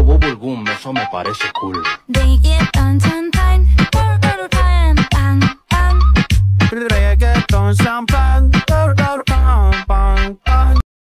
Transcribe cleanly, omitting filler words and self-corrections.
bubble gum, eso me parece cool. Ven y